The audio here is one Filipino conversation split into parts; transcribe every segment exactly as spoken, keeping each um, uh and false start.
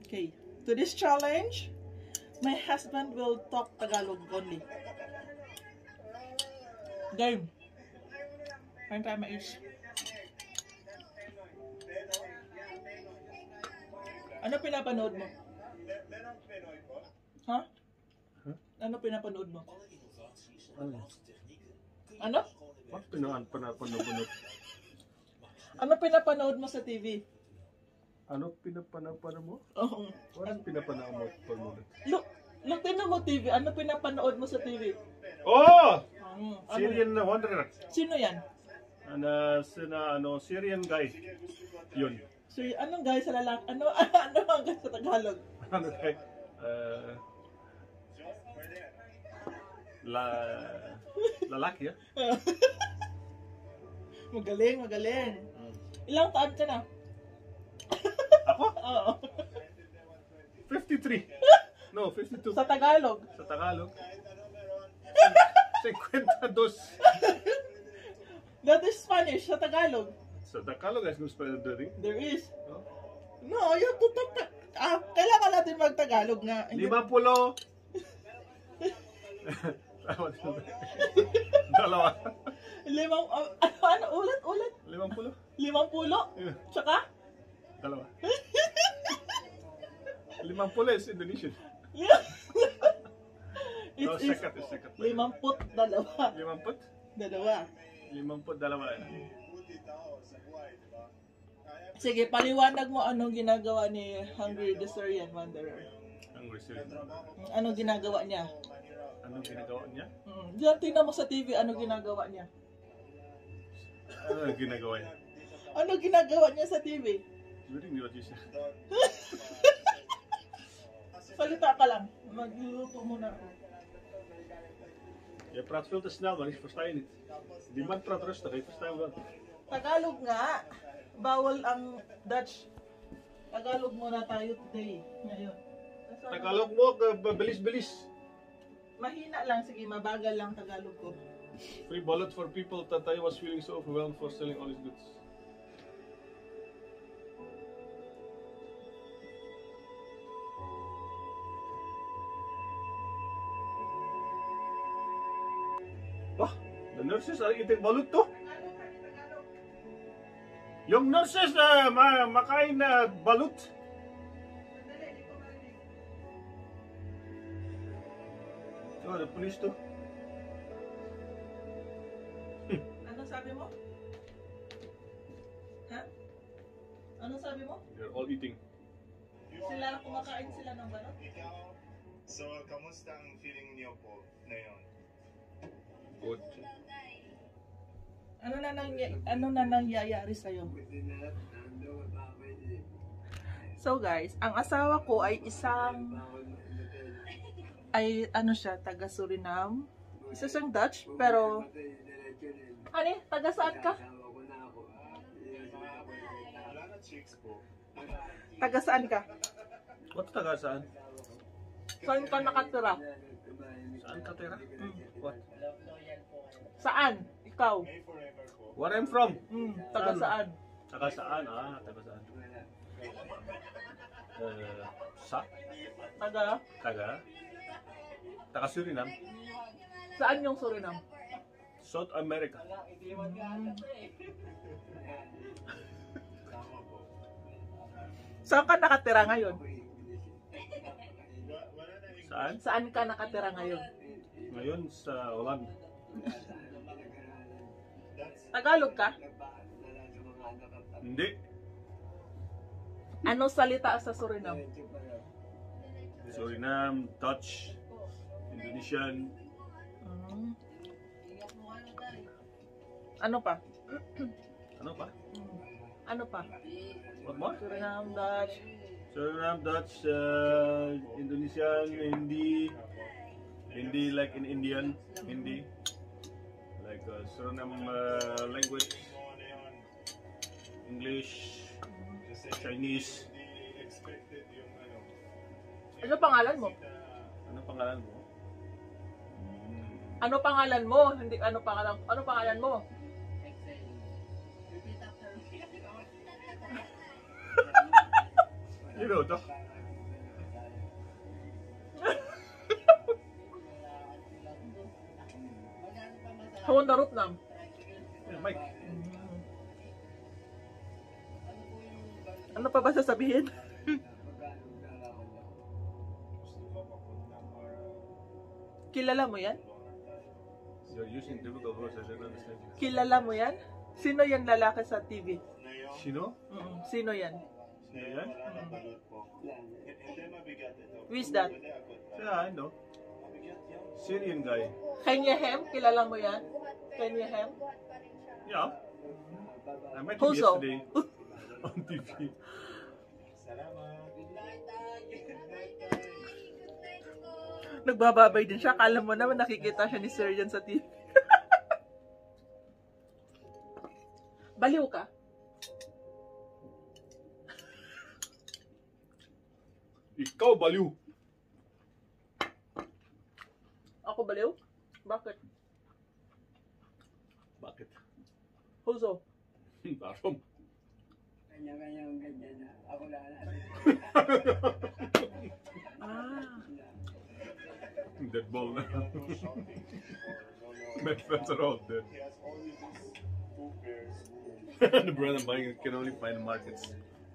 Okay. To this challenge, my husband will talk Tagalog only. Game. Find time is. Ano pinapanood mo? Ha? Huh? Ano pinapanood mo? Ano? Ano? What pinaan panapanood? Ano pinapanood mo sa T V? Ano pinapanood mo? Oo. What pinapanood mo? Look, look, tinan mo T V. Ano pinapanood mo sa T V? Oh! Hmm, ano? Syrian Wanderer. Sino yan? Ano, sina, ano, Syrian guy. Yun. So, anong guys sa lalaki? Ano, ano ang guys sa Tagalog? Ano guy? Uh, la, lalaki, ah? Magaling, magaling. Ilang taon ka na? Ako? Oo. fifty-three. No, fifty-two. Sa Tagalog? Sa Tagalog. fifty-two. That is Spanish, sa Tagalog. Sa Tagalog, guys, kung spell the ring. There is. Oh. No, you have to talk. Ta- ah, kailangan natin mag-Tagalog nga. Lima pulo. Dalawa. Limang, uh, ano, ano, ulit, ulit. Limang pulo. Limang pulo. Yeah. Tsaka? Dalawa. Limang pulo is Indonesian. It No, is sekat is sekat. limang put, dalawa. Limang put? Dalawa. Limang put, dalawa. Sige, paliwanag mo anong ginagawa ni Hungry the Syrian Wanderer. Ang resilient. Anong ginagawa niya? Anong ginagawa niya? Mm. Diyan, tingnan mo sa T V, ano ginagawa niya? Ano ang ginagawa niya? Ano ginagawa niya sa T V? Really hindi what you said. Salita ka lang. Magluluto muna ako. Je praat veel te snel, maar ik versta je niet. Die man praat rustig, ik versta hem wel. Tagalog nga. Bawal ang Dutch. Tagalog muna tayo today. Ngayon. Tagalog mo, bilis-bilis. Mahina lang. Sige, mabagal lang Tagalog ko. Free bullet for people. Tatay was feeling so overwhelmed for selling all his goods. Wah, the nurses are eating balut to. Yung nurses na ma makain na balut. Oh, the police to. Ano sabi mo? Ha? Ano sabi mo? They're all eating. Sila, kumakain sila ng balot? So, kamusta ang feeling niyo po ngayon? Good. Ano na nang ano na nangyayari sa iyo? So guys, ang asawa ko ay isang ay ano siya, taga Suriname. Isa siyang Dutch, pero ano, taga saan ka? Wala na chicks po. Taga saan ka? What taga saan? Saan ka nakatira? Saan ka tira? Hmm. What? Saan? Ikaw? May forever po. Where I'm from? Hmm, taga saan? Taga saan? Ah, taga saan? Uh, sa? Taga? Taga? Taga Suriname? Saan yung Suriname? South America. Hmm. Saan ka nakatira ngayon? Wa- Wala na English. Saan? Saan ka nakatira ngayon? Ngayon sa Holland. Tagalog ka? Hindi. Ano salita sa Suriname? Suriname, Dutch, Indonesian. Hmm. Ano pa? Ano pa? Ano pa? What more? Suriname, Dutch. Suriname, Dutch, uh, Indonesian, Hindi. Hindi like in Indian. Hindi. Like uh, Suriname uh, language. English. Kasi Chinese. hindi expected yung ano. Ano pangalan mo? Ano pangalan mo? Hmm. Ano pangalan mo? Hindi ano pangalan? Ano pangalan mo? You know to? Ako narot na. Yeah, Mike. Ano pa ba sasabihin? Kilala mo yan? You're using difficult words, I don't understand. Kilala mo yan? Sino yan lalaki sa T V? Shino? Mm, Sino yan? Yeah? Who is that? Yeah, I know. Syrian guy. Kenya Hem? Kilala mo yan? Kenya Hem? Yeah. I met him Huzo. yesterday on T V. Nagbababay din siya. Kala mo naman nakikita siya ni Sir yan sa T V. Baliw ka? Ikaw baliw. Ako baliw? Bakit? Bakit? Huzo. Barom. Kanya-kanya ang ganyan na. Ako lahat. Ah. Dead ball na. My friends are all dead. The brand I'm buying can only find in markets.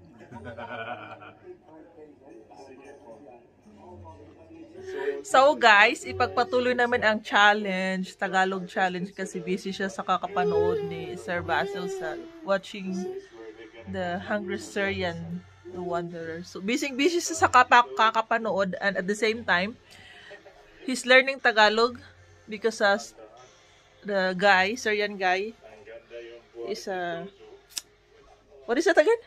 So guys, ipagpatuloy namin ang challenge, Tagalog challenge, kasi busy siya sa kakapanood ni Sir Basil sa watching the Hungry Syrian The Wanderer. So busy busy siya sa kapak kakapanood, and at the same time, he's learning Tagalog because uh, the guy, Syrian guy, is a, what is that again?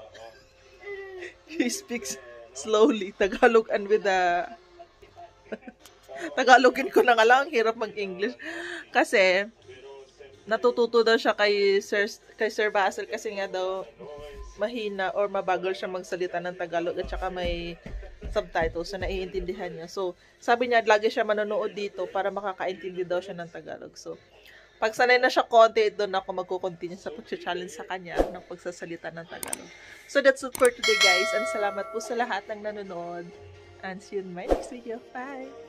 He speaks slowly Tagalog and with a Tagalogin ko na nga lang, hirap mag-English. Kasi, natututo daw siya kay Sir, kay Sir Basil kasi nga daw mahina or mabagal siya magsalita ng Tagalog at saka may subtitles na naiintindihan niya. So, sabi niya, lagi siya manonood dito para makakaintindi daw siya ng Tagalog. So, pag sanay na siya konti, doon ako magkukontinue sa pag-challenge sa kanya ng pagsasalita ng Tagalog. So, that's it for today, guys. And salamat po sa lahat ng nanonood. And see you in my next video. Bye!